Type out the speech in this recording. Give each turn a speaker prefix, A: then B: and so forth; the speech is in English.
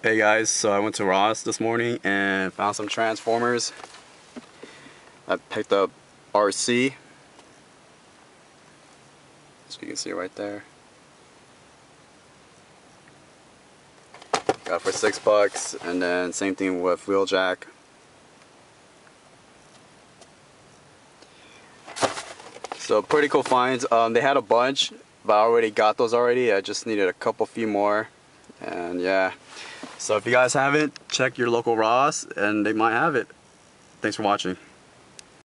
A: Hey guys, so I went to Ross this morning and found some transformers. I picked up RC, as you can see right there. Got it for $6, and then same thing with Wheeljack. So pretty cool finds. They had a bunch, but I already got those already. I just needed a few more, and yeah. So if you guys haven't, check your local Ross and they might have it. Thanks for watching.